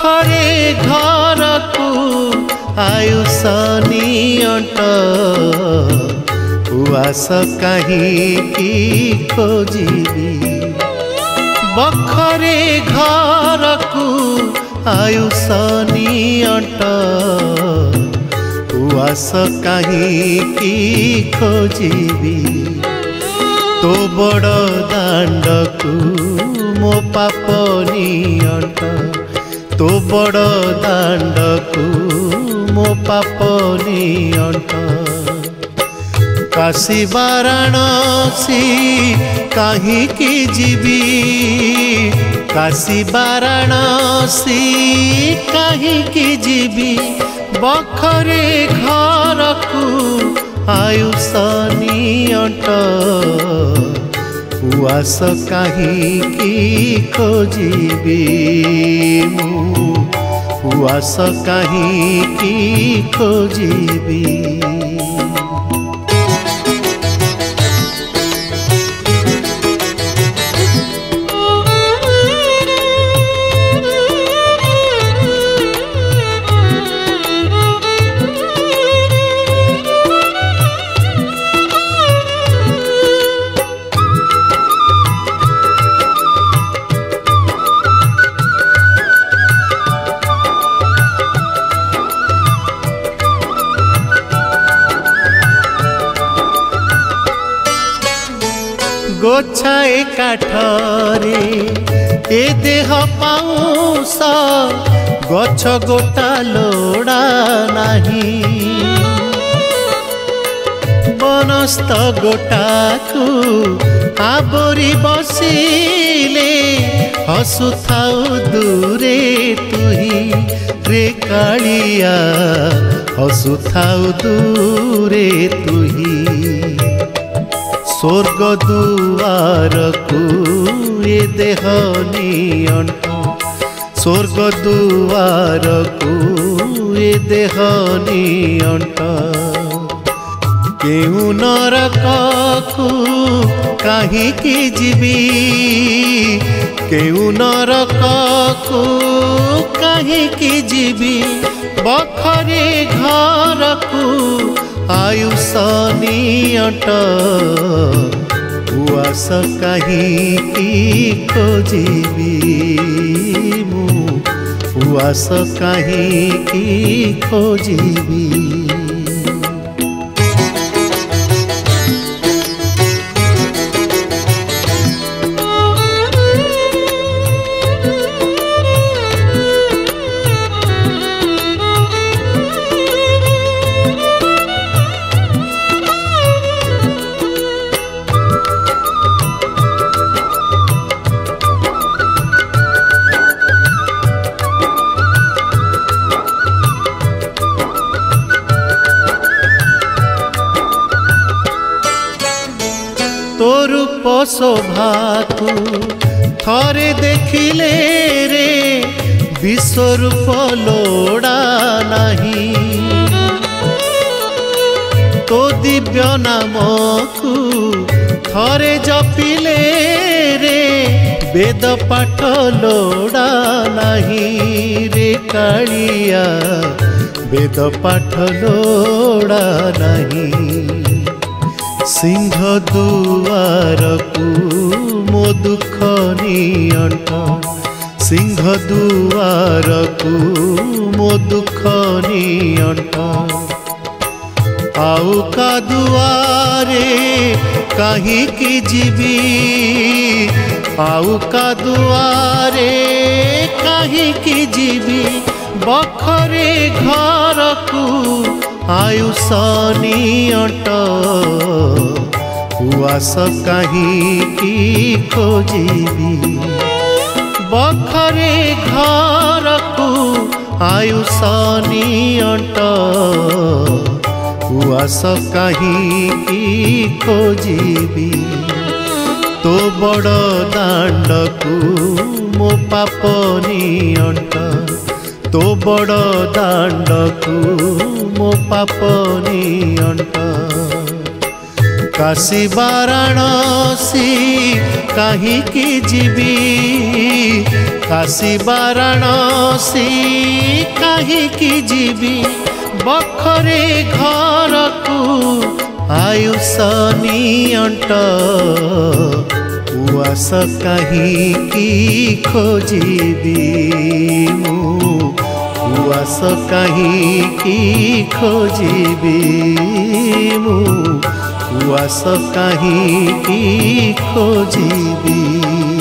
बखरे घर को आयुष नियंट उआस कहीं खोजी बखरे घर को आयुष नियंट उआस कहीं खोजी तो बड़ दांड को मो पाप नियंट तो बड़ दांड को मो पाप नियंट काशी वाराणसी कहीं जीवी काशी वाराणसी कहीं जीवी बखरे घर को आयुष नियंट उआस कहीं खोजी उआस कहीं खोजी गोछाए काठरे ए देह पाउस गछ गोटा लोड़ा नहीं बनस्थ गोटा को आवरी बसिले हसुथाउ दूरे तुही रे कालिया हसुथाउ दूरे तुही स्वर्ग दुआर को ये देह नियंट स्वर्ग दुआर को ये देह नियंट केउ नरक को कहीं जीवी केउ नरक को कहीं जीवी बखरे घर को आयुष नियंट उआस कहीं खोजी उआस कहीं खोजी तो रूप शोभा को थरे देखिले रे विश्वरूप लोड़ा नहीं तो दिव्य नाम को थरे जपिले रे वेद पाठ लोड़ा नहीं रे कालिया वेद पाठ लोड़ा नहीं सिंह दुआर को मो दुख नियंट सिंह दुआर को मो दुख नियंट आउ का दुआरे कहीं जीवी आउ का दुआरे कहीं जीवी बखरे घर को आयुष नियंट उआस कहीं खोजी बखरे घर को आयुष नियंट उआस कहीं खोजी तो बड़ दांड को मो पाप नियंट तो बड़ दांड को मो पाप नियंट काशी वाराणसी कहीं जीवी काशी वाराणसी कहीं जीवी बखरे घर को आयुष नियंट उआस कहीं खोजिबी उआस कहीं खोजिबी उआस कहीं खोजिबी।